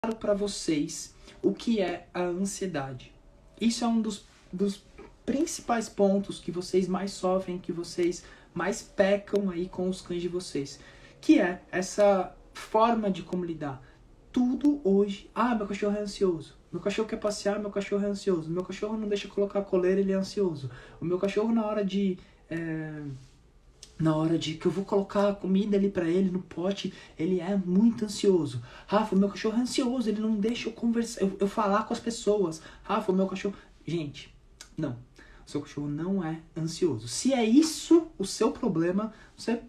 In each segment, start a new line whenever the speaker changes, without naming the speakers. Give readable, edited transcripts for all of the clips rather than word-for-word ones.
para vocês o que é a ansiedade. Isso é um dos principais pontos que vocês mais sofrem, que vocês mais pecam aí com os cães de vocês, que é essa forma de como lidar. Tudo hoje, meu cachorro é ansioso, meu cachorro quer passear, meu cachorro é ansioso, meu cachorro não deixa colocar a coleira, ele é ansioso, o meu cachorro na hora de que eu vou colocar a comida ali pra ele no pote, ele é muito ansioso. Rafa, o meu cachorro é ansioso, ele não deixa eu conversar, eu falar com as pessoas. Rafa, o meu cachorro... Gente, não. O seu cachorro não é ansioso. Se é isso o seu problema, você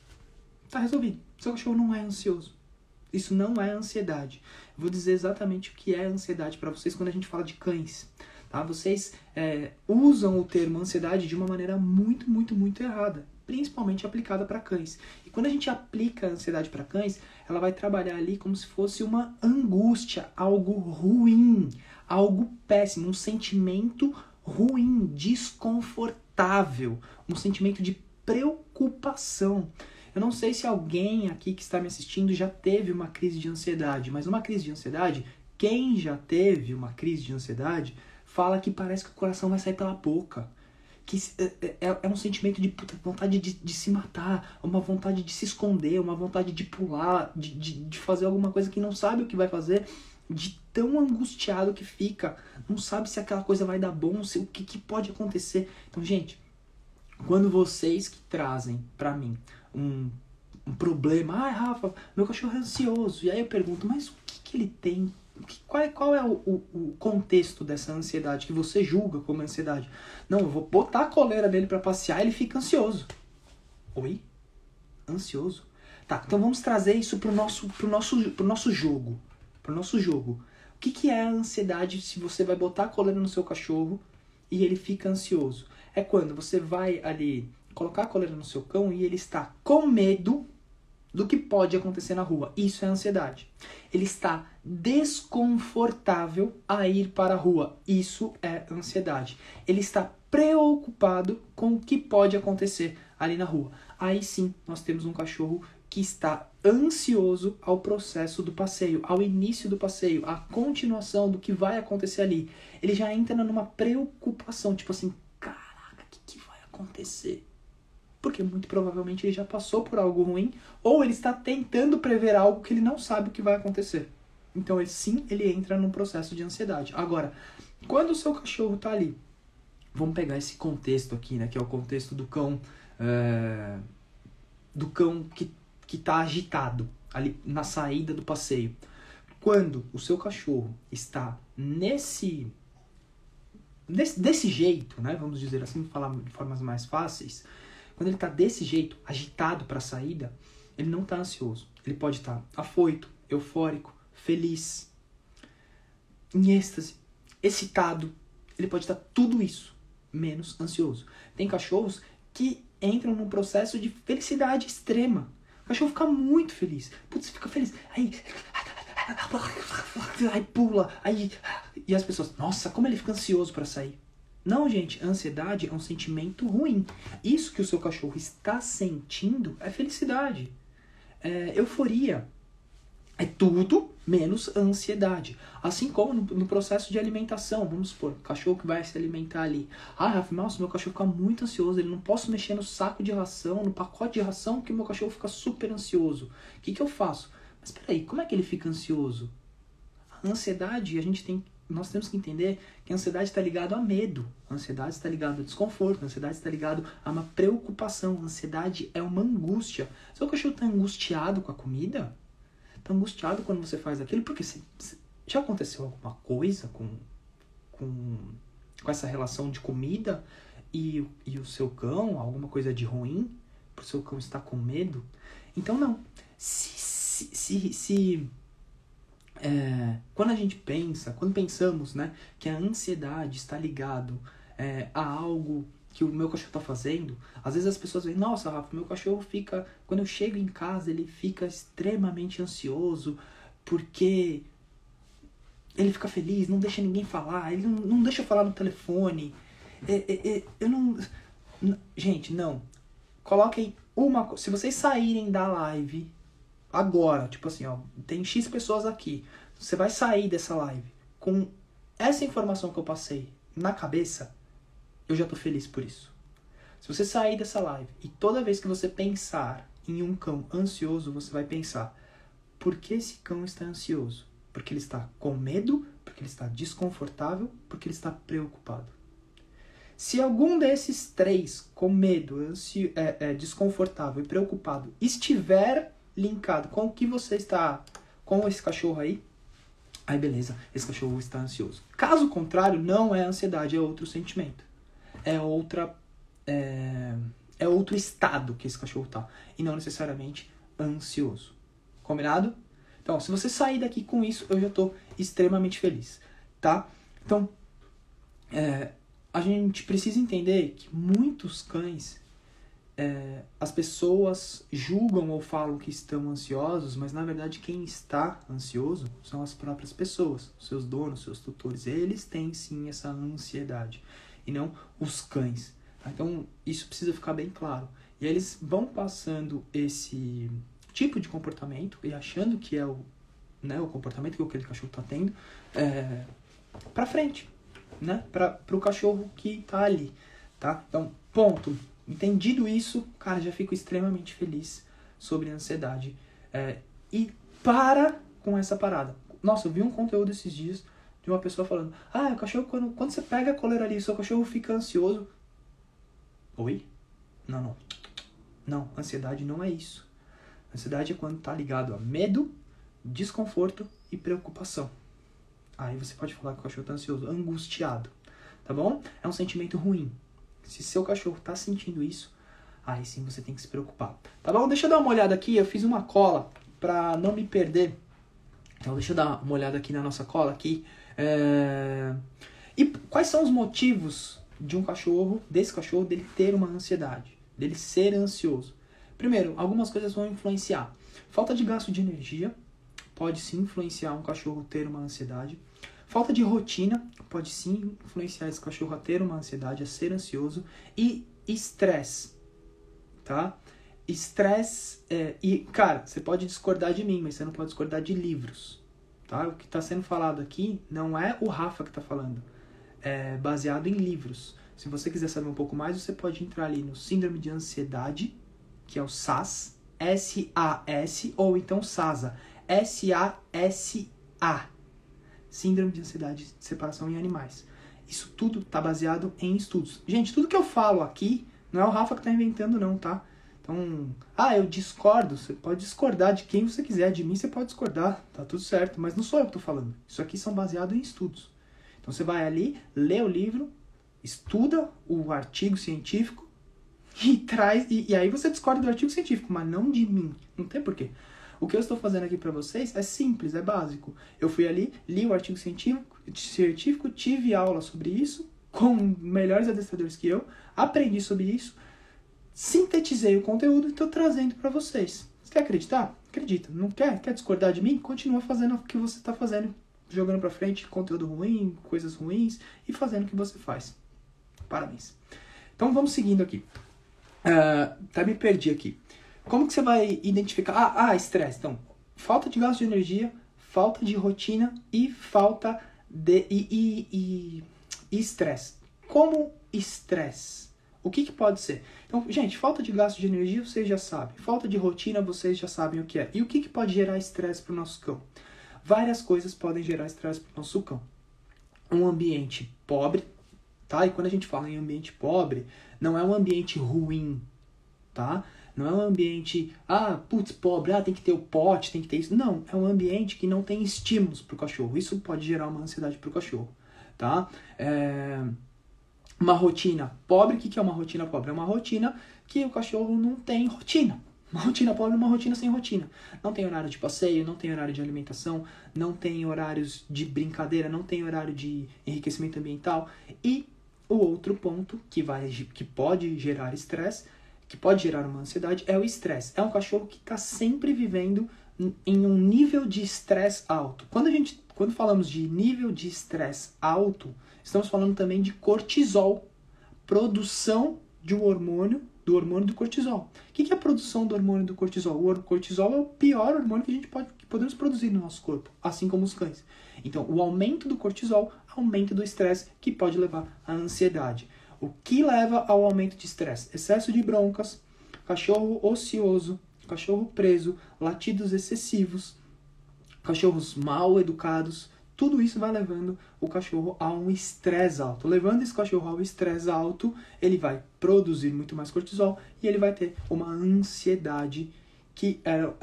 tá resolvido. O seu cachorro não é ansioso. Isso não é ansiedade. Eu vou dizer exatamente o que é ansiedade pra vocês quando a gente fala de cães. Tá? Vocês usam o termo ansiedade de uma maneira muito, muito, muito errada, principalmente aplicada para cães. E quando a gente aplica a ansiedade para cães, ela vai trabalhar ali como se fosse uma angústia, algo ruim, algo péssimo, um sentimento ruim, desconfortável, um sentimento de preocupação. Eu não sei se alguém aqui que está me assistindo já teve uma crise de ansiedade, mas uma crise de ansiedade, quem já teve uma crise de ansiedade, fala que parece que o coração vai sair pela boca. Que é um sentimento de vontade de se matar, uma vontade de se esconder, uma vontade de pular, de fazer alguma coisa que não sabe o que vai fazer, de tão angustiado que fica, não sabe se aquela coisa vai dar bom, se o que pode acontecer. Então, gente, quando vocês que trazem pra mim um problema, Rafa, meu cachorro é ansioso, e aí eu pergunto, mas o que ele tem? Qual é o contexto dessa ansiedade que você julga como ansiedade? Não, eu vou botar a coleira dele para passear e ele fica ansioso. Oi? Ansioso? Tá, então vamos trazer isso pro nosso jogo. Pro nosso jogo. O que é a ansiedade se você vai botar a coleira no seu cachorro e ele fica ansioso? É quando você vai ali colocar a coleira no seu cão e ele está com medo do que pode acontecer na rua. Isso é ansiedade. Ele está desconfortável a ir para a rua. Isso é ansiedade. Ele está preocupado com o que pode acontecer ali na rua. Aí sim, nós temos um cachorro que está ansioso ao processo do passeio, ao início do passeio, à continuação do que vai acontecer ali. Ele já entra numa preocupação, tipo assim, caraca, o que vai acontecer? Porque muito provavelmente ele já passou por algo ruim, ou ele está tentando prever algo que ele não sabe o que vai acontecer. Então, ele entra num processo de ansiedade. Agora, quando o seu cachorro está ali, vamos pegar esse contexto aqui, né, que é o contexto do cão que está agitado, ali na saída do passeio. Quando o seu cachorro está desse jeito, né, vamos dizer assim, falar de formas mais fáceis, quando ele está desse jeito, agitado para a saída, ele não está ansioso. Ele pode estar afoito, eufórico, feliz, em êxtase, excitado. Ele pode estar tudo isso, menos ansioso. Tem cachorros que entram num processo de felicidade extrema. O cachorro fica muito feliz. Putz, fica feliz. Aí pula. E as pessoas, nossa, como ele fica ansioso para sair. Não, gente, ansiedade é um sentimento ruim. Isso que o seu cachorro está sentindo é felicidade. Euforia. É tudo menos ansiedade. Assim como no processo de alimentação. Vamos supor, o cachorro que vai se alimentar ali. Rafa, nossa, meu cachorro fica muito ansioso. Ele não posso mexer no saco de ração, no pacote de ração, porque meu cachorro fica super ansioso. O que eu faço? Mas peraí, como é que ele fica ansioso? A ansiedade, nós temos que entender que a ansiedade está ligada a medo, a ansiedade está ligada a desconforto, a ansiedade está ligada a uma preocupação, a ansiedade é uma angústia. Seu cachorro está angustiado com a comida? Está angustiado quando você faz aquilo? Porque já aconteceu alguma coisa com essa relação de comida e o seu cão, alguma coisa de ruim, para o seu cão estar com medo? Então não. Quando pensamos, né, que a ansiedade está ligado a algo que o meu cachorro está fazendo, às vezes as pessoas veem, nossa, Rafa, meu cachorro fica, quando eu chego em casa, ele fica extremamente ansioso, porque ele fica feliz, não deixa ninguém falar, ele não deixa eu falar no telefone, gente, não, coloquem se vocês saírem da live agora, tipo assim, ó, tem X pessoas aqui. você vai sair dessa live com essa informação que eu passei na cabeça, eu já tô feliz por isso. Se você sair dessa live e toda vez que você pensar em um cão ansioso, você vai pensar: por que esse cão está ansioso? Porque ele está com medo? Porque ele está desconfortável? Porque ele está preocupado? Se algum desses três, com medo, desconfortável e preocupado, estiver linkado com o que você está, com esse cachorro aí beleza, esse cachorro está ansioso. Caso contrário, não é ansiedade, é outro sentimento. É outro estado que esse cachorro tá. E não necessariamente ansioso. Combinado? Então, se você sair daqui com isso, eu já tô extremamente feliz. Tá? Então, a gente precisa entender que muitos cães, as pessoas julgam ou falam que estão ansiosos, mas na verdade quem está ansioso são as próprias pessoas, seus donos, seus tutores. Eles têm sim essa ansiedade e não os cães. Tá? Então isso precisa ficar bem claro. E aí eles vão passando esse tipo de comportamento e achando que é o comportamento que aquele cachorro está tendo para frente, né? Para o cachorro que está ali. Tá? Então, ponto. Entendido isso, cara, já fico extremamente feliz sobre a ansiedade. E para com essa parada. Nossa, eu vi um conteúdo esses dias de uma pessoa falando: o cachorro, quando você pega a coleira ali, seu cachorro fica ansioso. Oi? Não, ansiedade não é isso. Ansiedade é quando tá ligado a medo, desconforto e preocupação. Aí você pode falar que o cachorro tá ansioso, angustiado. Tá bom? É um sentimento ruim. Se seu cachorro tá sentindo isso, aí sim você tem que se preocupar. Tá bom? Deixa eu dar uma olhada aqui. Eu fiz uma cola pra não me perder. Então deixa eu dar uma olhada aqui na nossa cola aqui. E quais são os motivos de um cachorro, desse cachorro, dele ter uma ansiedade, dele ser ansioso? Primeiro, algumas coisas vão influenciar. Falta de gasto de energia pode sim influenciar um cachorro ter uma ansiedade. Falta de rotina pode sim influenciar esse cachorro a ter uma ansiedade, a ser ansioso. E estresse, tá? Estresse, e cara, você pode discordar de mim, mas você não pode discordar de livros, tá? O que está sendo falado aqui não é o Rafa que está falando, é baseado em livros. Se você quiser saber um pouco mais, você pode entrar ali no Síndrome de Ansiedade, que é o SAS, S-A-S, ou então SASA, S-A-S-A. Síndrome de Ansiedade de Separação em Animais. Isso tudo está baseado em estudos. Gente, tudo que eu falo aqui não é o Rafa que está inventando não, tá? Então, eu discordo. Você pode discordar de quem você quiser. De mim você pode discordar. Tá tudo certo. Mas não sou eu que estou falando. Isso aqui são baseados em estudos. Então você vai ali, lê o livro, estuda o artigo científico e traz... E aí você discorda do artigo científico, mas não de mim. Não tem porquê. O que eu estou fazendo aqui para vocês é simples, é básico. Eu fui ali, li o artigo científico, tive aula sobre isso, com melhores adestradores que eu, aprendi sobre isso, sintetizei o conteúdo e estou trazendo para vocês. Você quer acreditar? Acredita. Não quer? Quer discordar de mim? Continua fazendo o que você está fazendo. Jogando para frente conteúdo ruim, coisas ruins e fazendo o que você faz. Parabéns. Então vamos seguindo aqui. Até me perdi aqui. Como que você vai identificar? Estresse. Então, falta de gasto de energia, falta de rotina e falta de... E estresse. Como estresse? O que pode ser? Então, gente, falta de gasto de energia, vocês já sabem. Falta de rotina, vocês já sabem o que é. E o que pode gerar estresse para o nosso cão? Várias coisas podem gerar estresse para o nosso cão. Um ambiente pobre, tá? E quando a gente fala em ambiente pobre, não é um ambiente ruim, tá? Não é um ambiente, pobre, tem que ter o pote, tem que ter isso. Não, é um ambiente que não tem estímulos para o cachorro. Isso pode gerar uma ansiedade para o cachorro, tá? Uma rotina pobre, o que é uma rotina pobre? É uma rotina que o cachorro não tem rotina. Uma rotina pobre é uma rotina sem rotina. Não tem horário de passeio, não tem horário de alimentação, não tem horários de brincadeira, não tem horário de enriquecimento ambiental. E o outro ponto que pode gerar estresse, que pode gerar uma ansiedade, é o estresse. É um cachorro que está sempre vivendo em um nível de estresse alto. Quando falamos de nível de estresse alto, estamos falando também de cortisol. Produção de um hormônio, do cortisol. O que é a produção do hormônio do cortisol? O cortisol é o pior hormônio que podemos produzir no nosso corpo, assim como os cães. Então, o aumento do cortisol, aumento do estresse, que pode levar à ansiedade. O que leva ao aumento de estresse? Excesso de broncas, cachorro ocioso, cachorro preso, latidos excessivos, cachorros mal educados. Tudo isso vai levando o cachorro a um estresse alto. Levando esse cachorro ao estresse alto, ele vai produzir muito mais cortisol e ele vai ter uma ansiedade que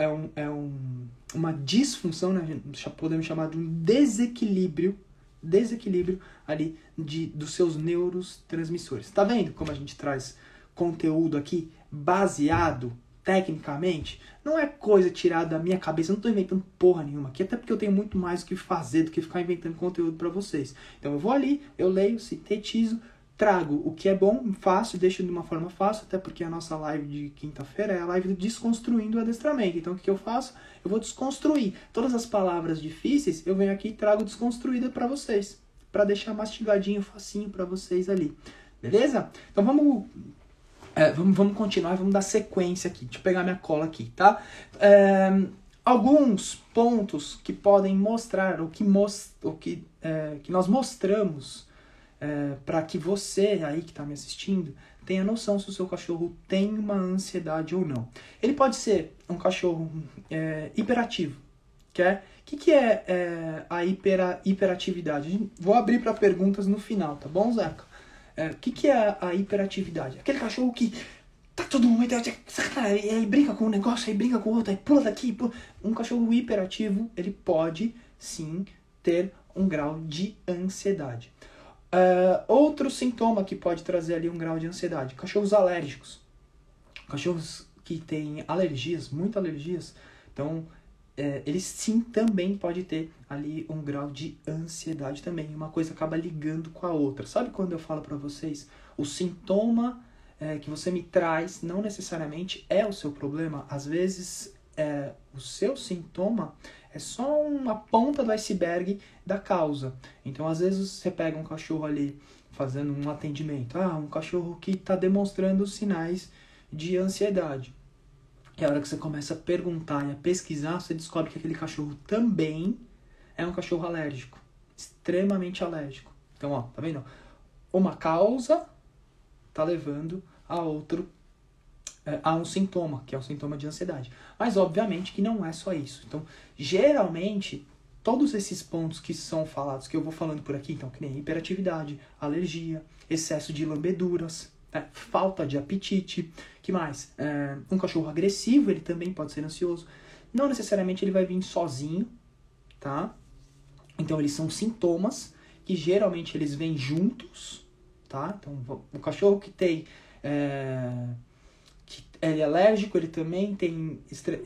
uma disfunção, né? Podemos chamar de um desequilíbrio ali dos seus neurotransmissores. Tá vendo como a gente traz conteúdo aqui baseado tecnicamente? Não é coisa tirada da minha cabeça, eu não tô inventando porra nenhuma aqui, até porque eu tenho muito mais o que fazer do que ficar inventando conteúdo para vocês. Então eu vou ali, eu leio, sintetizo, trago o que é bom, fácil, deixo de uma forma fácil, até porque a nossa live de quinta-feira é a live do Desconstruindo o Adestramento. Então o que eu faço? Eu vou desconstruir todas as palavras difíceis, eu venho aqui e trago desconstruída para vocês, para deixar mastigadinho, facinho para vocês ali. Beleza? Então vamos continuar, vamos dar sequência aqui. Deixa eu pegar minha cola aqui, tá? Alguns pontos que podem mostrar, que nós mostramos para que você aí que está me assistindo tenha noção se o seu cachorro tem uma ansiedade ou não. Ele pode ser um cachorro hiperativo. O que é a hiperatividade? Vou abrir para perguntas no final, tá bom, Zeca? O que é a hiperatividade? Aquele cachorro que tá todo momento, aí brinca com um negócio, aí brinca com outro, aí pula daqui, pula. Um cachorro hiperativo, ele pode sim ter um grau de ansiedade. Outro sintoma que pode trazer ali um grau de ansiedade: cachorros alérgicos. Cachorros que têm alergias, muitas alergias, então eles sim também podem ter ali um grau de ansiedade também. Uma coisa acaba ligando com a outra. Sabe quando eu falo para vocês, o sintoma que você me traz não necessariamente é o seu problema? Às vezes o seu sintoma é só uma ponta do iceberg da causa. Então às vezes você pega um cachorro ali fazendo um atendimento, um cachorro que está demonstrando sinais de ansiedade. E a hora que você começa a perguntar e a pesquisar, você descobre que aquele cachorro também é um cachorro alérgico. Extremamente alérgico. Então, ó, tá vendo? Uma causa tá levando a outro, a um sintoma, que é o sintoma de ansiedade. Mas, obviamente, que não é só isso. Então, geralmente, todos esses pontos que são falados, que eu vou falando por aqui, então, que nem hiperatividade, alergia, excesso de lambeduras, falta de apetite, que mais? Um cachorro agressivo, ele também pode ser ansioso. Não necessariamente ele vai vir sozinho, tá? Então eles são sintomas que geralmente eles vêm juntos, tá? Então o cachorro que tem que ele é alérgico, ele também tem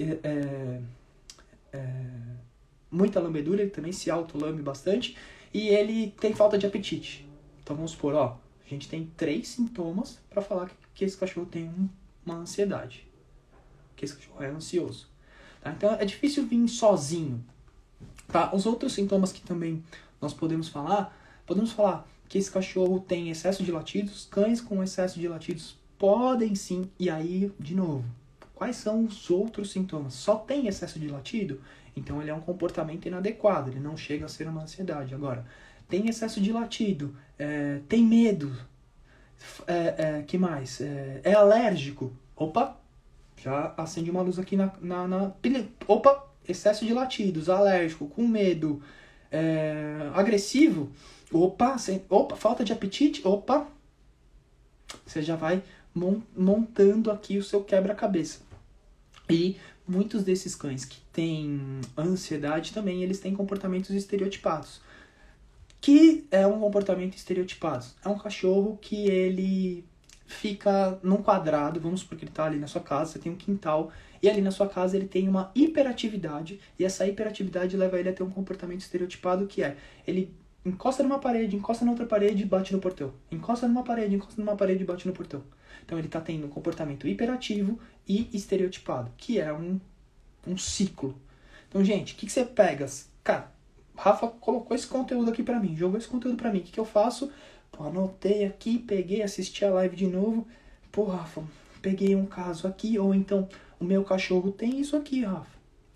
muita lambedura, ele também se autolambe bastante e ele tem falta de apetite. Então vamos supor, ó, a gente tem 3 sintomas para falar que esse cachorro tem uma ansiedade, que esse cachorro é ansioso. Tá? Então é difícil vir sozinho. Tá? Os outros sintomas que também nós podemos falar que esse cachorro tem excesso de latidos. Cães com excesso de latidos podem sim, e aí, de novo, quais são os outros sintomas? Só tem excesso de latido? Então ele é um comportamento inadequado, ele não chega a ser uma ansiedade. Agora, tem excesso de latido, tem medo, que mais? É alérgico. Opa, já acende uma luz aqui na opa, excesso de latidos, alérgico, com medo, agressivo. Opa, falta de apetite. Opa, você já vai montando aqui o seu quebra-cabeça. E muitos desses cães que têm ansiedade também, eles têm comportamentos estereotipados. Que é um comportamento estereotipado? É um cachorro que ele fica num quadrado, vamos supor que ele está ali na sua casa, você tem um quintal, e ali na sua casa ele tem uma hiperatividade, e essa hiperatividade leva ele a ter um comportamento estereotipado que ele encosta numa parede, encosta na outra parede e bate no portão. Encosta numa parede e bate no portão. Então ele está tendo um comportamento hiperativo e estereotipado, que é um ciclo. Então, gente, o que você pega? Cara, Rafa colocou esse conteúdo aqui pra mim, jogou esse conteúdo pra mim. O que eu faço? Pô, anotei aqui, peguei, assisti a live de novo. Pô, Rafa, peguei um caso aqui, ou então o meu cachorro tem isso aqui, Rafa.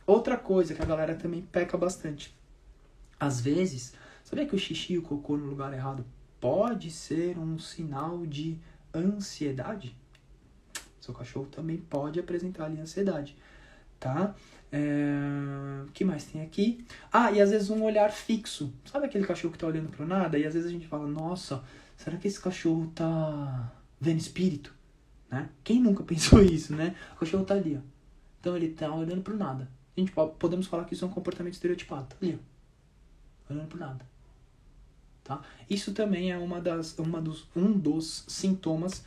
Outra coisa que a galera também peca bastante. Às vezes, sabia que o xixi e o cocô no lugar errado pode ser um sinal de ansiedade? Seu cachorro também pode apresentar ali ansiedade, tá? O que mais tem aqui? E às vezes um olhar fixo. Sabe aquele cachorro que tá olhando pro nada? E às vezes a gente fala, nossa, será que esse cachorro tá vendo espírito? Né? Quem nunca pensou isso, né? O cachorro tá ali, ó. Então ele tá olhando pro nada. A gente podemos falar que isso é um comportamento estereotipado. Tá ali, ó. Olhando pro nada. Tá? Isso também é um dos sintomas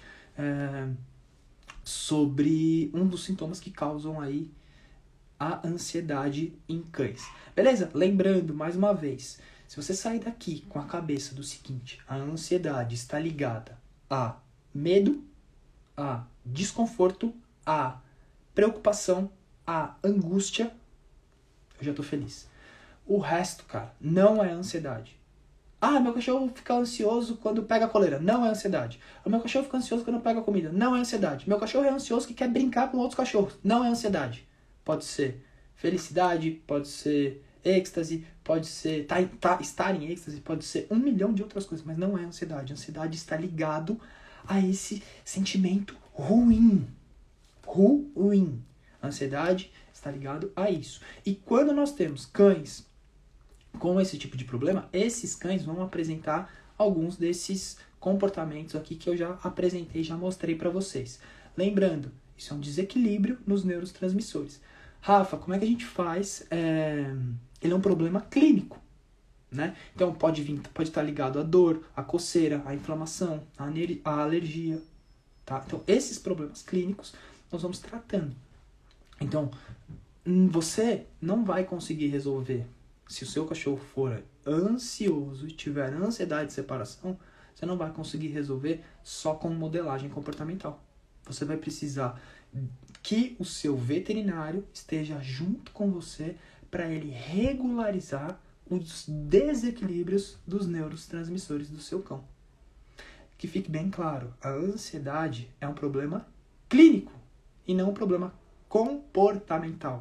um dos sintomas que causam aí a ansiedade em cães. Beleza? Lembrando, mais uma vez, se você sair daqui com a cabeça do seguinte, a ansiedade está ligada a medo, a desconforto, a preocupação, a angústia, eu já tô feliz. O resto, cara, não é ansiedade. Meu cachorro fica ansioso quando pega a coleira. Não é ansiedade. O meu cachorro fica ansioso quando pega a comida. Não é ansiedade. Meu cachorro é ansioso que quer brincar com outros cachorros. Não é ansiedade. Pode ser felicidade, pode ser êxtase, pode ser estar em êxtase, pode ser 1 milhão de outras coisas, mas não é ansiedade. A ansiedade está ligado a esse sentimento ruim. Ruim. A ansiedade está ligado a isso. E quando nós temos cães com esse tipo de problema, esses cães vão apresentar alguns desses comportamentos aqui que eu já apresentei, já mostrei para vocês. Lembrando, isso é um desequilíbrio nos neurotransmissores. Rafa, como é que a gente faz? Ele é um problema clínico, né? Então pode estar ligado à dor, à coceira, à inflamação, à alergia, tá? Então esses problemas clínicos nós vamos tratando. Então você não vai conseguir resolver. Se o seu cachorro for ansioso e tiver ansiedade de separação, você não vai conseguir resolver só com modelagem comportamental. Você vai precisar que o seu veterinário esteja junto com você para ele regularizar os desequilíbrios dos neurotransmissores do seu cão. Que fique bem claro, a ansiedade é um problema clínico e não um problema comportamental.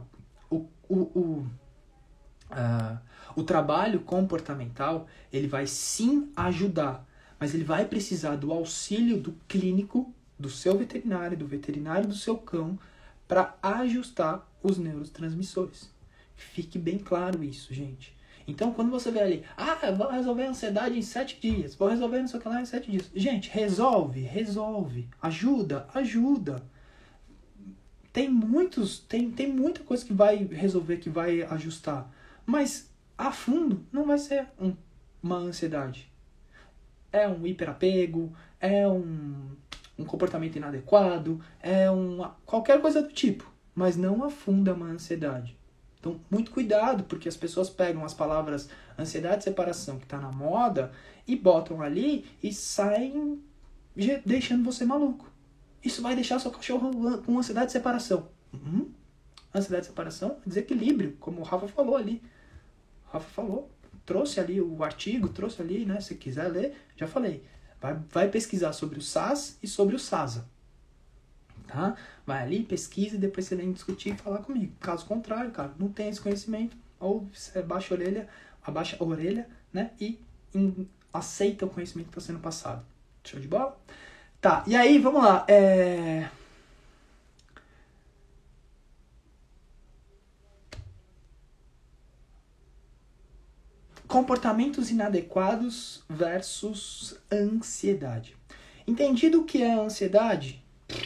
O trabalho comportamental, ele vai sim ajudar, mas ele vai precisar do auxílio do clínico, do seu veterinário, do veterinário do seu cão, para ajustar os neurotransmissores. Fique bem claro isso, gente. Então, quando você vê ali, eu vou resolver a ansiedade em 7 dias, vou resolver não sei o que lá em 7 dias. Gente, resolve. Ajuda. Tem muita coisa que vai resolver, que vai ajustar. Mas, a fundo, não vai ser uma ansiedade. É um hiperapego, é um comportamento inadequado, qualquer coisa do tipo. Mas não afunda uma ansiedade. Então, muito cuidado, porque as pessoas pegam as palavras ansiedade e separação, que está na moda, e botam ali e saem deixando você maluco. Isso vai deixar seu cachorro com ansiedade de separação. Ansiedade de separação é desequilíbrio, como o Rafa falou ali. Trouxe ali o artigo, trouxe ali, né? Se quiser ler, já falei. Vai pesquisar sobre o SAS e sobre o SASA. Tá? Vai ali, pesquisa e depois você vem discutir e falar comigo. Caso contrário, cara, não tem esse conhecimento, ou você abaixa a orelha, né? E aceita o conhecimento que está sendo passado. Show de bola? Tá, e aí, vamos lá. Comportamentos inadequados versus ansiedade. Entendido o que é ansiedade?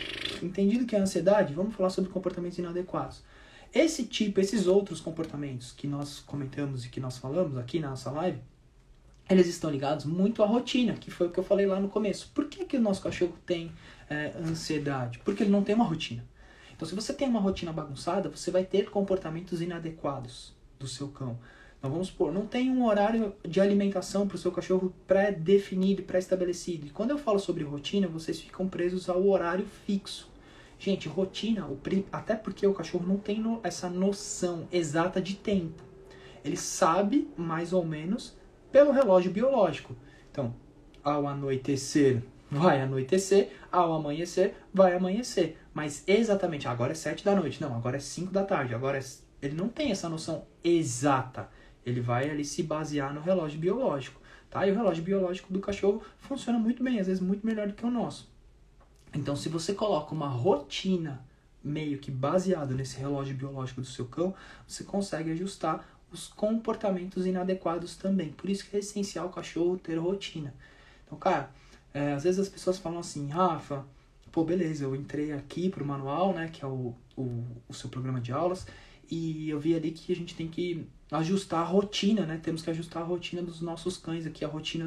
Vamos falar sobre comportamentos inadequados. Esses outros comportamentos que nós comentamos e que nós falamos aqui na nossa live, eles estão ligados muito à rotina, que foi o que eu falei lá no começo. Por que o nosso cachorro tem ansiedade? Porque ele não tem uma rotina. Então, se você tem uma rotina bagunçada, você vai ter comportamentos inadequados do seu cão. Então, vamos supor, não tem um horário de alimentação para o seu cachorro pré-definido, pré-estabelecido. E quando eu falo sobre rotina, vocês ficam presos ao horário fixo. Gente, rotina, até porque o cachorro não tem essa noção exata de tempo. Ele sabe, mais ou menos, pelo relógio biológico. Então, ao anoitecer, vai anoitecer, ao amanhecer, vai amanhecer. Mas exatamente, agora é 7 da noite, não, agora é 5 da tarde, agora é ele não tem essa noção exata. Ele vai ali se basear no relógio biológico, tá? E o relógio biológico do cachorro funciona muito bem, às vezes muito melhor do que o nosso. Então, se você coloca uma rotina meio que baseada nesse relógio biológico do seu cão, você consegue ajustar os comportamentos inadequados também. Por isso que é essencial o cachorro ter rotina. Então, cara, às vezes as pessoas falam assim, Rafa, pô, beleza, eu entrei aqui pro manual, né, que é o seu programa de aulas, e eu vi ali que a gente tem que ajustar a rotina, né, temos que ajustar a rotina dos nossos cães aqui, a rotina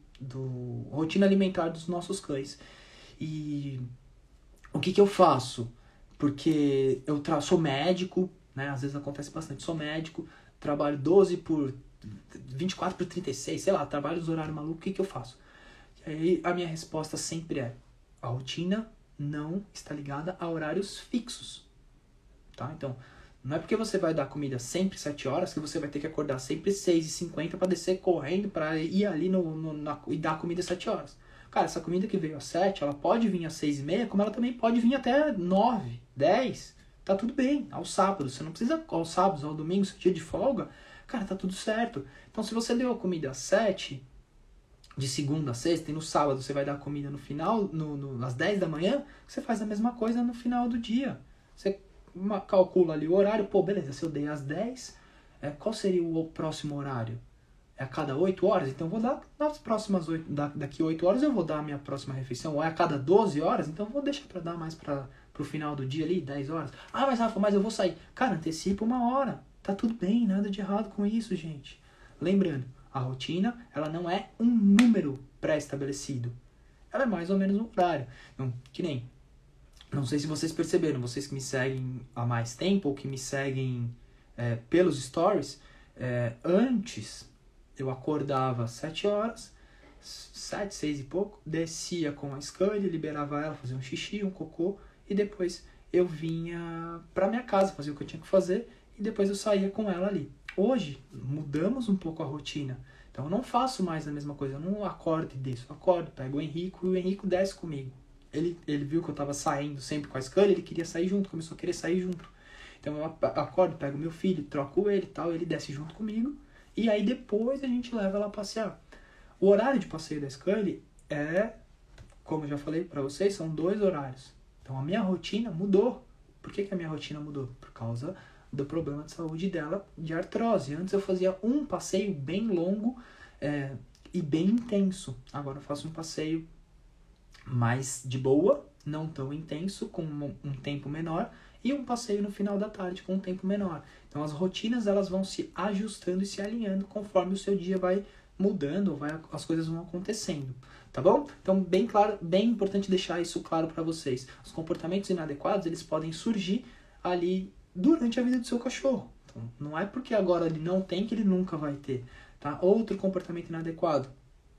rotina alimentar dos nossos cães. E o que eu faço? Porque eu sou médico, né, às vezes acontece bastante, sou médico, trabalho 12 por 24 por 36, sei lá, trabalho os horários malucos, o que eu faço? E aí a minha resposta sempre é, a rotina não está ligada a horários fixos, tá? Então, não é porque você vai dar comida sempre 7 horas que você vai ter que acordar sempre 6h50 para descer correndo para ir ali e dar comida 7 horas. Cara, essa comida que veio às 7, ela pode vir às 6h30, como ela também pode vir até 9, 10. Tá tudo bem, aos sábados. Você não precisa aos sábados, ao domingo, seu dia de folga. Cara, tá tudo certo. Então, se você deu a comida às 7, de segunda a sexta, e no sábado você vai dar comida no final, às 10 da manhã, você faz a mesma coisa no final do dia. Você calcula ali o horário. Pô, beleza, se eu dei às 10, qual seria o próximo horário? É a cada 8 horas? Então eu vou dar nas próximas 8, daqui 8 horas eu vou dar a minha próxima refeição. Ou é a cada 12 horas? Então eu vou deixar para dar mais pro final do dia ali, 10 horas. Ah, mas Rafa, mas eu vou sair. Cara, antecipa 1 hora. Tá tudo bem, nada de errado com isso, gente. Lembrando, a rotina, ela não é um número pré-estabelecido. Ela é mais ou menos um horário. Então, que nem, não sei se vocês perceberam, vocês que me seguem há mais tempo ou que me seguem pelos stories, antes eu acordava às 7 horas, 7, 6 e pouco, descia com a Scania, liberava ela, fazia um xixi, um cocô, e depois eu vinha pra minha casa, fazia o que eu tinha que fazer, e depois eu saía com ela ali. Hoje, mudamos um pouco a rotina. Então, eu não faço mais a mesma coisa. Eu não acordo e desço. Eu acordo, pego o Henrico e o Henrico desce comigo. Ele viu que eu tava saindo sempre com a Scania, ele queria sair junto, começou a querer sair junto. Então, eu acordo, pego meu filho, troco ele e tal, ele desce junto comigo. E aí, depois a gente leva ela a passear. O horário de passeio da Scania como eu já falei pra vocês, são 2 horários. Então, a minha rotina mudou. Por que a minha rotina mudou? Por causa do problema de saúde dela, de artrose. Antes eu fazia um passeio bem longo e bem intenso. Agora eu faço um passeio mais de boa, não tão intenso, com um tempo menor, e um passeio no final da tarde com um tempo menor. Então as rotinas elas vão se ajustando e se alinhando conforme o seu dia vai mudando, as coisas vão acontecendo. Tá bom? Então, bem claro, bem importante deixar isso claro para vocês. Os comportamentos inadequados, eles podem surgir ali durante a vida do seu cachorro. Então, não é porque agora ele não tem que ele nunca vai ter, tá? Outro comportamento inadequado,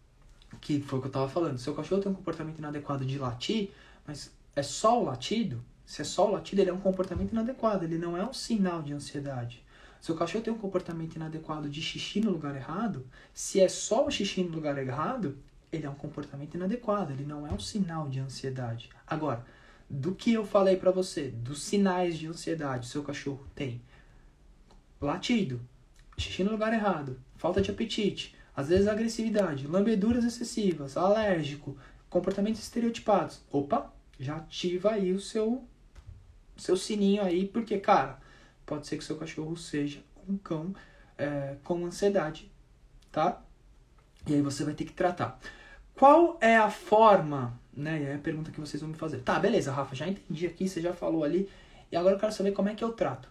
que foi o que eu estava falando. Seu cachorro tem um comportamento inadequado de latir, mas é só o latido? Se é só o latido, ele é um comportamento inadequado, ele não é um sinal de ansiedade. Seu cachorro tem um comportamento inadequado de xixi no lugar errado, se é só o xixi no lugar errado, ele é um comportamento inadequado, ele não é um sinal de ansiedade. Agora, do que eu falei pra você, dos sinais de ansiedade, seu cachorro tem latido, xixi no lugar errado, falta de apetite, às vezes agressividade, lambeduras excessivas, alérgico, comportamentos estereotipados. Opa, já ativa aí o seu sininho aí, porque, cara, pode ser que seu cachorro seja um cão com ansiedade, tá? E aí você vai ter que tratar. Qual é a forma, né? É a pergunta que vocês vão me fazer. Tá, beleza, Rafa, já entendi aqui, você já falou ali. E agora eu quero saber como é que eu trato.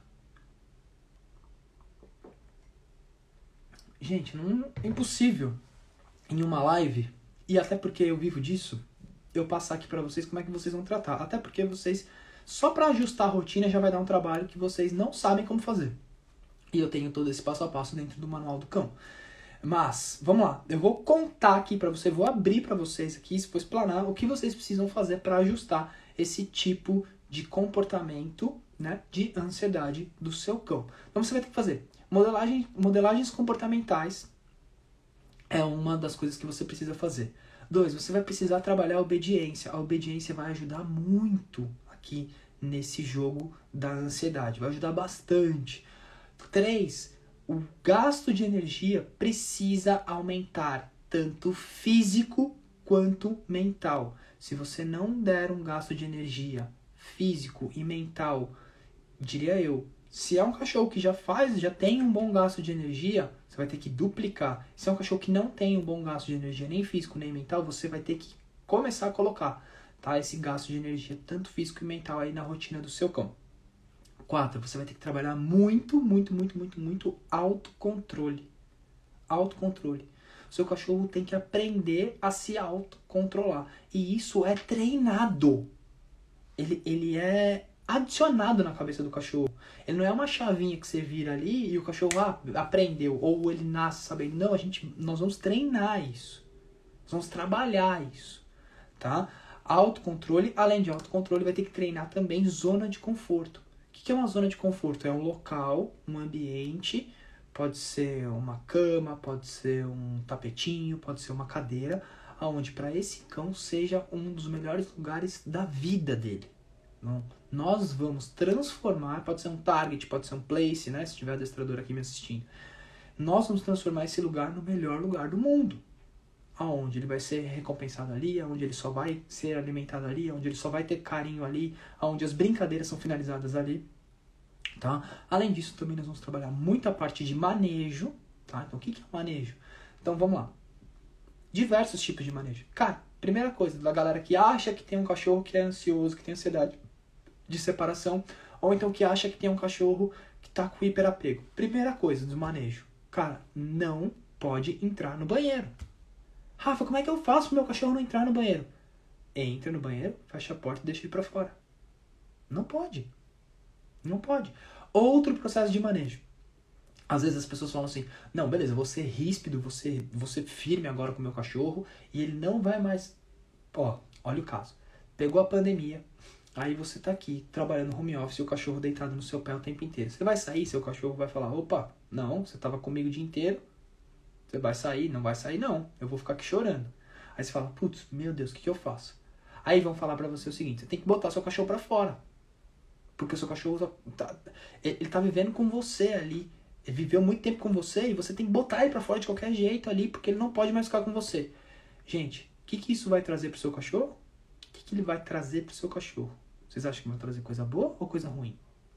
Gente, é impossível em uma live, e até porque eu vivo disso, eu passar aqui pra vocês como é que vocês vão tratar. Até porque vocês, só pra ajustar a rotina já vai dar um trabalho que vocês não sabem como fazer. E eu tenho todo esse passo a passo dentro do Manual do Cão. Mas, vamos lá, eu vou contar aqui pra vocês, vou abrir pra vocês aqui, se for explanar, o que vocês precisam fazer pra ajustar esse tipo de comportamento, né, de ansiedade do seu cão. Então você vai ter que fazer modelagens comportamentais, é uma das coisas que você precisa fazer. 2, você vai precisar trabalhar a obediência. A obediência vai ajudar muito aqui nesse jogo da ansiedade, vai ajudar bastante. 3, o gasto de energia precisa aumentar, tanto físico quanto mental. Se você não der um gasto de energia físico e mental, diria eu, se é um cachorro que já tem um bom gasto de energia, você vai ter que duplicar. Se é um cachorro que não tem um bom gasto de energia, nem físico nem mental, você vai ter que começar a colocar, tá, esse gasto de energia, tanto físico e mental, aí na rotina do seu cão. 4, você vai ter que trabalhar muito autocontrole. Autocontrole. O seu cachorro tem que aprender a se autocontrolar. E isso é treinado. Ele é adicionado na cabeça do cachorro. Ele não é uma chavinha que você vira ali e o cachorro aprendeu. Ou ele nasce sabendo. Não, nós vamos treinar isso. Nós vamos trabalhar isso. Tá? Autocontrole. Além de autocontrole, vai ter que treinar também zona de conforto. O que é uma zona de conforto? É um local, um ambiente, pode ser uma cama, pode ser um tapetinho, pode ser uma cadeira, onde para esse cão seja um dos melhores lugares da vida dele. Não? Nós vamos transformar, pode ser um target, pode ser um place, né? Se tiver adestrador aqui me assistindo. Nós vamos transformar esse lugar no melhor lugar do mundo. Aonde ele vai ser recompensado ali, aonde ele só vai ser alimentado ali, aonde ele só vai ter carinho ali, aonde as brincadeiras são finalizadas ali, tá? Além disso, também nós vamos trabalhar muita parte de manejo, tá? Então, o que é manejo? Então, vamos lá. Diversos tipos de manejo. Cara, primeira coisa, da galera que acha que tem um cachorro que é ansioso, que tem ansiedade de separação, ou então que acha que tem um cachorro que tá com hiperapego. Primeira coisa do manejo. Cara, não pode entrar no banheiro. Rafa, como é que eu faço pro meu cachorro não entrar no banheiro? Entra no banheiro, fecha a porta e deixa ele pra fora. Não pode. Não pode. Outro processo de manejo. Às vezes as pessoas falam assim, não, beleza, vou ser ríspido, vou ser firme agora com o meu cachorro e ele não vai mais... Ó, olha o caso. Pegou a pandemia, aí você tá aqui trabalhando no home office e o cachorro deitado no seu pé o tempo inteiro. Você vai sair, seu cachorro vai falar, opa, não, você tava comigo o dia inteiro. Você vai sair? Não vai sair, não. Eu vou ficar aqui chorando. Aí você fala, putz, meu Deus, o que eu faço? Aí vão falar pra você o seguinte, você tem que botar seu cachorro pra fora. Porque o seu cachorro ele tá vivendo com você ali. Ele viveu muito tempo com você e você tem que botar ele pra fora de qualquer jeito ali, porque ele não pode mais ficar com você. Gente, o que isso vai trazer pro seu cachorro? O que ele vai trazer pro seu cachorro? Vocês acham que vai trazer coisa boa ou coisa ruim?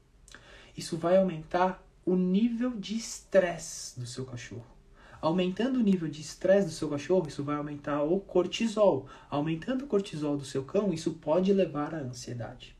Isso vai aumentar o nível de estresse do seu cachorro. Aumentando o nível de estresse do seu cachorro, isso vai aumentar o cortisol. Aumentando o cortisol do seu cão, isso pode levar à ansiedade.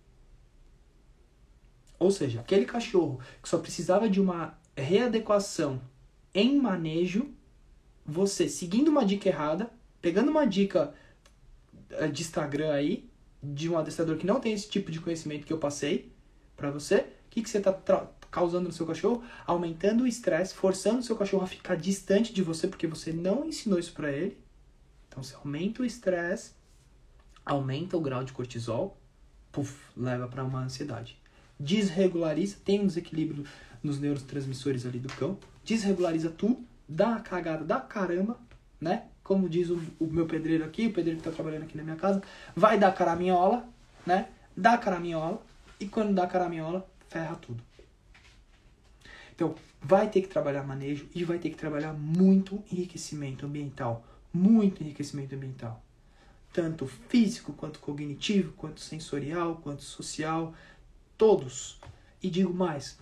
Ou seja, aquele cachorro que só precisava de uma readequação em manejo, você seguindo uma dica errada, pegando uma dica de Instagram aí, de um adestrador que não tem esse tipo de conhecimento que eu passei pra você, o que você está causando no seu cachorro? Aumentando o estresse, forçando o seu cachorro a ficar distante de você, porque você não ensinou isso pra ele. Então, você aumenta o estresse, aumenta o grau de cortisol, leva pra uma ansiedade. Desregulariza, tem um desequilíbrio nos neurotransmissores ali do cão, desregulariza tudo, dá uma cagada da caramba, né? Como diz o meu pedreiro aqui, o pedreiro que tá trabalhando aqui na minha casa, vai dar caraminhola, né? Dá caraminhola, e quando dá caraminhola, ferra tudo. Então, vai ter que trabalhar manejo e vai ter que trabalhar muito enriquecimento ambiental. Muito enriquecimento ambiental. Tanto físico, quanto cognitivo, quanto sensorial, quanto social. Todos. E digo mais.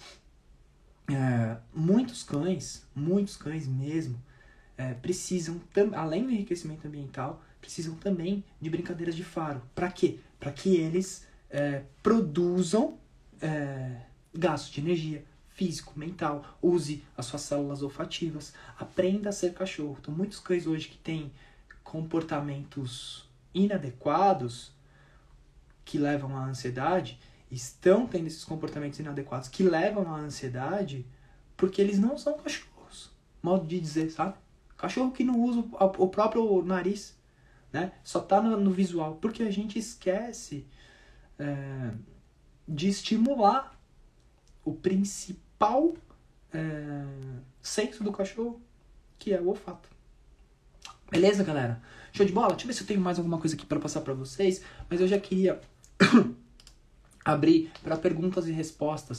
Muitos cães mesmo, precisam, além do enriquecimento ambiental, precisam também de brincadeiras de faro. Para quê? Para que eles produzam gastos de energia físico, mental, use as suas células olfativas, aprenda a ser cachorro. Então, muitos cães hoje que têm comportamentos inadequados, que levam à ansiedade, estão tendo esses comportamentos inadequados que levam à ansiedade porque eles não são cachorros. Modo de dizer, sabe? Cachorro que não usa o próprio nariz, né? Só tá no visual. Porque a gente esquece de estimular o principal senso do cachorro, que é o olfato. Beleza, galera? Show de bola? Deixa eu ver se eu tenho mais alguma coisa aqui para passar para vocês, mas eu já queria abrir para perguntas e respostas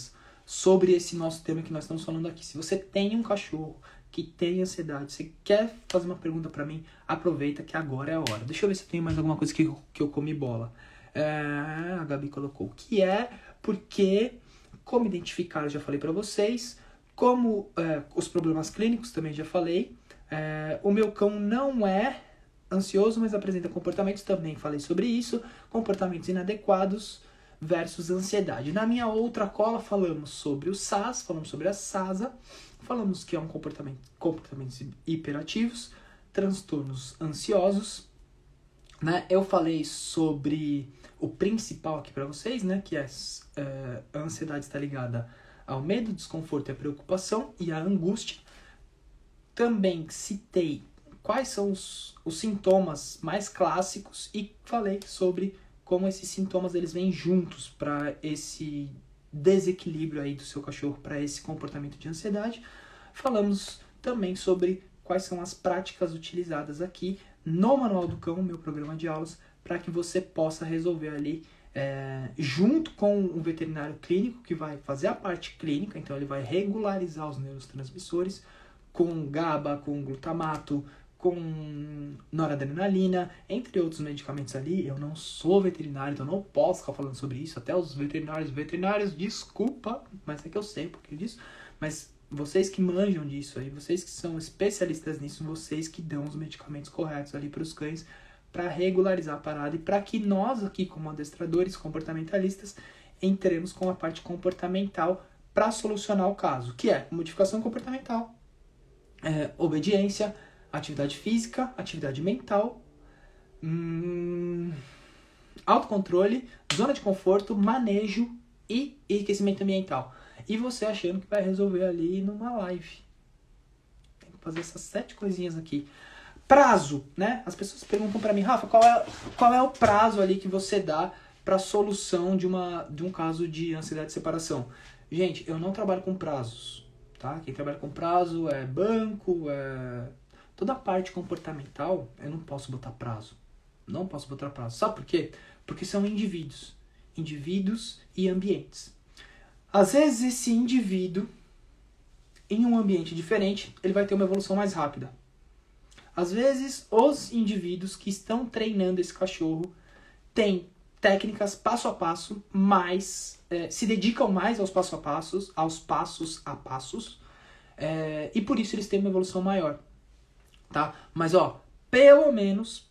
sobre esse nosso tema que nós estamos falando aqui. Se você tem um cachorro que tem ansiedade, você quer fazer uma pergunta pra mim, aproveita que agora é a hora. Deixa eu ver se eu tenho mais alguma coisa que eu comi bola. A Gabi colocou que é porque, como identificar, eu já falei pra vocês, como os problemas clínicos, também já falei. O meu cão não é ansioso, mas apresenta comportamentos, também falei sobre isso, comportamentos inadequados versus ansiedade. Na minha outra cola falamos sobre o SAS, falamos sobre a SASA, falamos que é um comportamentos hiperativos, transtornos ansiosos, né? Eu falei sobre o principal aqui para vocês, né? Que a ansiedade está ligada ao medo, desconforto e a preocupação e a angústia. Também citei quais são os sintomas mais clássicos e falei sobre como esses sintomas eles vêm juntos para esse desequilíbrio aí do seu cachorro, para esse comportamento de ansiedade. Falamos também sobre quais são as práticas utilizadas aqui no Manual do Cão, meu programa de aulas, para que você possa resolver ali junto com um veterinário clínico que vai fazer a parte clínica, então ele vai regularizar os neurotransmissores com GABA, com glutamato, com noradrenalina, entre outros medicamentos ali. Eu não sou veterinário, então não posso ficar falando sobre isso. Até os veterinários, desculpa, mas é que eu sei um pouquinho disso. Mas vocês que manjam disso aí, vocês que são especialistas nisso, vocês que dão os medicamentos corretos ali para os cães, para regularizar a parada e para que nós aqui, como adestradores comportamentalistas, entremos com a parte comportamental para solucionar o caso, que é modificação comportamental, obediência, atividade física, atividade mental, autocontrole, zona de conforto, manejo e enriquecimento ambiental. E você achando que vai resolver ali numa live. Tem que fazer essas 7 coisinhas aqui. Prazo, né? As pessoas perguntam pra mim, Rafa, qual é o prazo ali que você dá pra solução de um caso de ansiedade de separação? Gente, eu não trabalho com prazos, tá? Quem trabalha com prazo é banco, toda a parte comportamental, eu não posso botar prazo. Não posso botar prazo. Sabe por quê? Porque são indivíduos. Indivíduos e ambientes. Às vezes esse indivíduo, em um ambiente diferente, ele vai ter uma evolução mais rápida. Às vezes os indivíduos que estão treinando esse cachorro têm técnicas passo a passo, mais se dedicam mais aos passos a passos, e por isso eles têm uma evolução maior. Tá? Mas pelo menos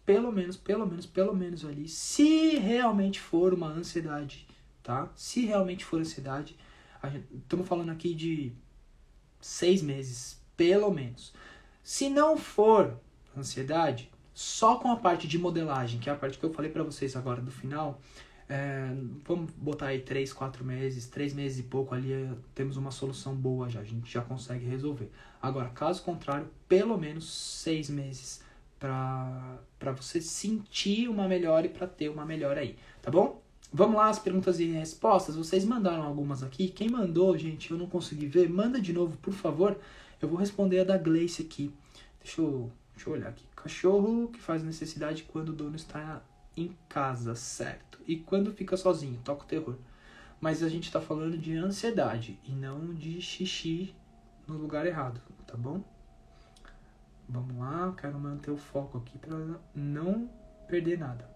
ali, se realmente for uma ansiedade, tá? Se realmente for ansiedade, estamos falando aqui de 6 meses, pelo menos. Se não for ansiedade, só com a parte de modelagem, que é a parte que eu falei pra vocês agora do final, vamos botar aí 3, 4 meses, 3 meses e pouco ali, temos uma solução boa já, a gente já consegue resolver. Agora, caso contrário, pelo menos 6 meses pra você sentir uma melhora e pra ter uma melhora aí, tá bom? Vamos lá, as perguntas e respostas. Vocês mandaram algumas aqui. Quem mandou, gente, eu não consegui ver. Manda de novo, por favor. Eu vou responder a da Gleice aqui. Deixa eu olhar aqui. Cachorro que faz necessidade quando o dono está em casa, certo? E quando fica sozinho, toca o terror. Mas a gente tá falando de ansiedade e não de xixi no lugar errado, tá bom? Vamos lá, quero manter o foco aqui para não perder nada.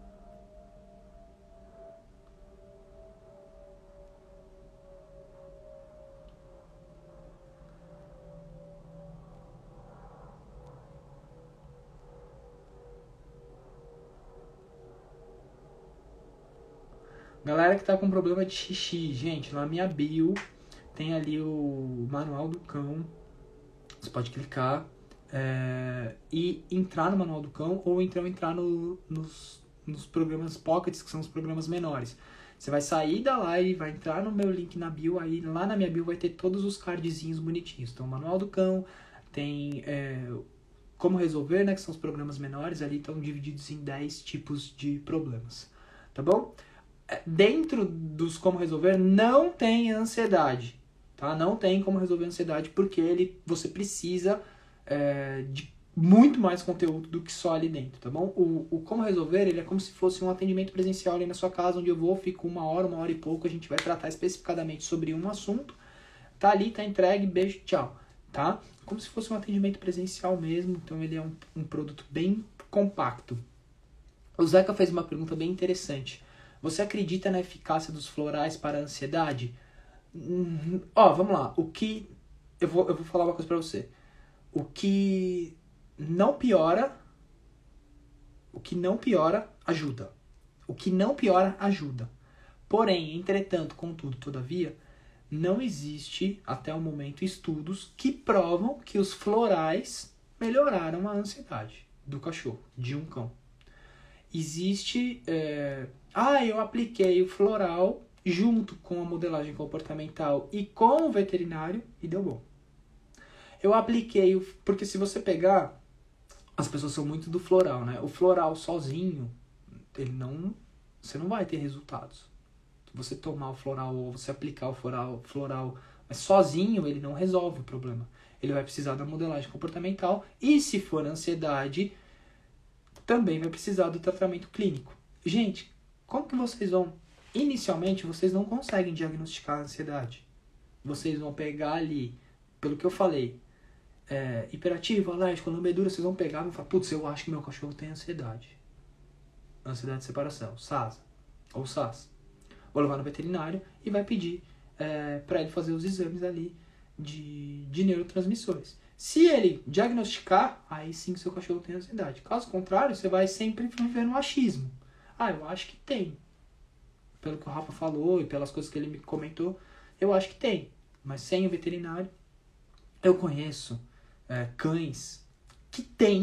Galera que tá com problema de xixi, gente, na minha bio tem ali o Manual do Cão. Você pode clicar e entrar no Manual do Cão ou então entrar nos programas Pockets, que são os programas menores. Você vai sair da live, vai entrar no meu link na bio, aí lá na minha bio vai ter todos os cardzinhos bonitinhos. Então, o Manual do Cão, tem como resolver, né, que são os programas menores, ali estão divididos em 10 tipos de problemas, tá bom? Dentro dos como resolver, não tem ansiedade, tá? Não tem como resolver a ansiedade, porque você precisa de muito mais conteúdo do que só ali dentro, tá bom? O Como Resolver, ele é como se fosse um atendimento presencial ali na sua casa, onde eu vou, fico 1 hora e pouco, a gente vai tratar especificadamente sobre um assunto, tá ali, tá entregue, beijo, tchau, tá? Como se fosse um atendimento presencial mesmo, então ele é um produto bem compacto. O Zeca fez uma pergunta bem interessante. Você acredita na eficácia dos florais para a ansiedade? Vamos lá. Eu vou falar uma coisa pra você. O que não piora, ajuda. O que não piora, ajuda. Porém, entretanto, contudo, todavia, não existe, até o momento, estudos que provam que os florais melhoraram a ansiedade do cachorro, de um cão. Existe... eu apliquei o floral junto com a modelagem comportamental e com o veterinário e deu bom. Eu apliquei... Porque se você pegar... As pessoas são muito do floral, né? O floral sozinho, você não vai ter resultados. Você tomar o floral ou você aplicar o floral, mas sozinho ele não resolve o problema. Ele vai precisar da modelagem comportamental e, se for ansiedade, também vai precisar do tratamento clínico. Gente, como que vocês vão... Inicialmente, vocês não conseguem diagnosticar a ansiedade. Vocês vão pegar ali, pelo que eu falei, hiperativo, alérgico, lambedura, vocês vão pegar e vão falar, putz, eu acho que meu cachorro tem ansiedade. Ansiedade de separação, SASA, ou SAS. Vou levar no veterinário e vai pedir para ele fazer os exames ali de neurotransmissores. Se ele diagnosticar, aí sim seu cachorro tem ansiedade. Caso contrário, você vai sempre viver no achismo. Eu acho que tem. Pelo que o Rafa falou e pelas coisas que ele me comentou, eu acho que tem. Mas sem o veterinário, eu conheço cães que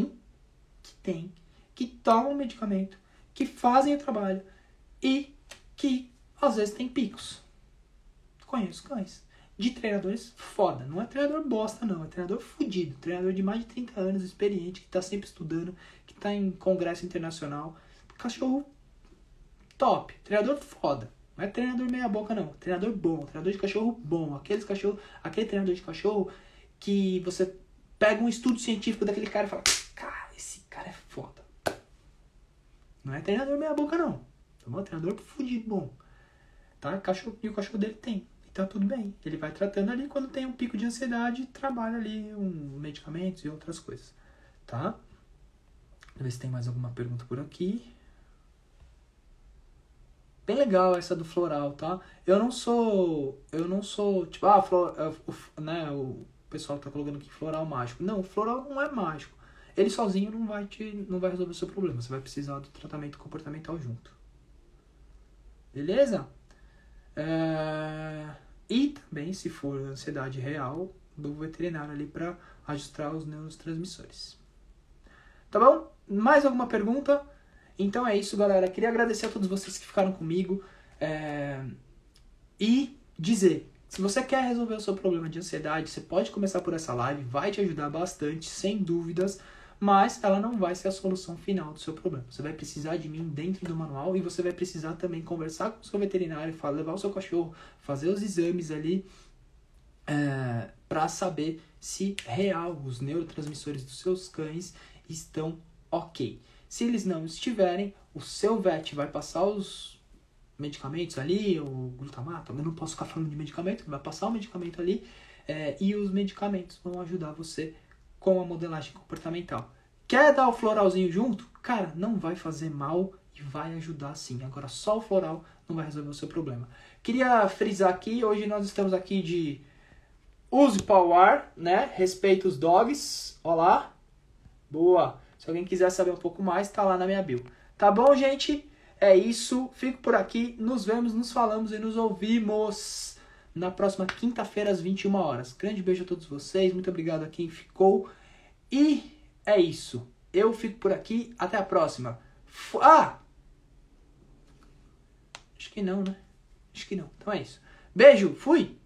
tomam medicamento, que fazem o trabalho e que às vezes tem picos. Conheço cães de treinadores foda. Não é treinador bosta, não. É treinador fudido. Treinador de mais de 30 anos, experiente, que tá sempre estudando, que tá em congresso internacional. Cachorro top. Treinador foda. Não é treinador meia boca, não. Treinador bom. Treinador de cachorro bom. Aquele treinador de cachorro que você pega um estudo científico daquele cara e fala, cara, esse cara é foda. Não é treinador meia boca, não. É um treinador fudido bom. Tá? E o cachorro dele tem. Tá tudo bem. Ele vai tratando ali, quando tem um pico de ansiedade, trabalha ali medicamentos e outras coisas. Tá? Deixa eu ver se tem mais alguma pergunta por aqui. Bem legal essa do floral, tá? Eu não sou tipo, né, o pessoal tá colocando aqui floral mágico. Não, o floral não é mágico. Ele sozinho não vai resolver o seu problema. Você vai precisar do tratamento comportamental junto. Beleza? E também, se for ansiedade real, do veterinário ali para ajustar os neurotransmissores. Tá bom? Mais alguma pergunta? Então é isso, galera. Queria agradecer a todos vocês que ficaram comigo. E dizer, se você quer resolver o seu problema de ansiedade, você pode começar por essa live. Vai te ajudar bastante, sem dúvidas. Mas ela não vai ser a solução final do seu problema. Você vai precisar de mim dentro do manual e você vai precisar também conversar com o seu veterinário, levar o seu cachorro, fazer os exames ali para saber se real os neurotransmissores dos seus cães estão ok. Se eles não estiverem, o seu vet vai passar os medicamentos ali, o glutamato, eu não posso ficar falando de medicamento, vai passar o medicamento ali e os medicamentos vão ajudar você com a modelagem comportamental. Quer dar o floralzinho junto? Cara, não vai fazer mal e vai ajudar sim. Agora, só o floral não vai resolver o seu problema. Queria frisar aqui, hoje nós estamos aqui de use Power, né? Respeita os dogs. Olá. Boa. Se alguém quiser saber um pouco mais, tá lá na minha bio. Tá bom, gente? É isso. Fico por aqui. Nos vemos, nos falamos e nos ouvimos na próxima quinta-feira, às 21 horas. Grande beijo a todos vocês. Muito obrigado a quem ficou. E é isso. Eu fico por aqui. Até a próxima. Acho que não, né? Acho que não. Então é isso. Beijo. Fui.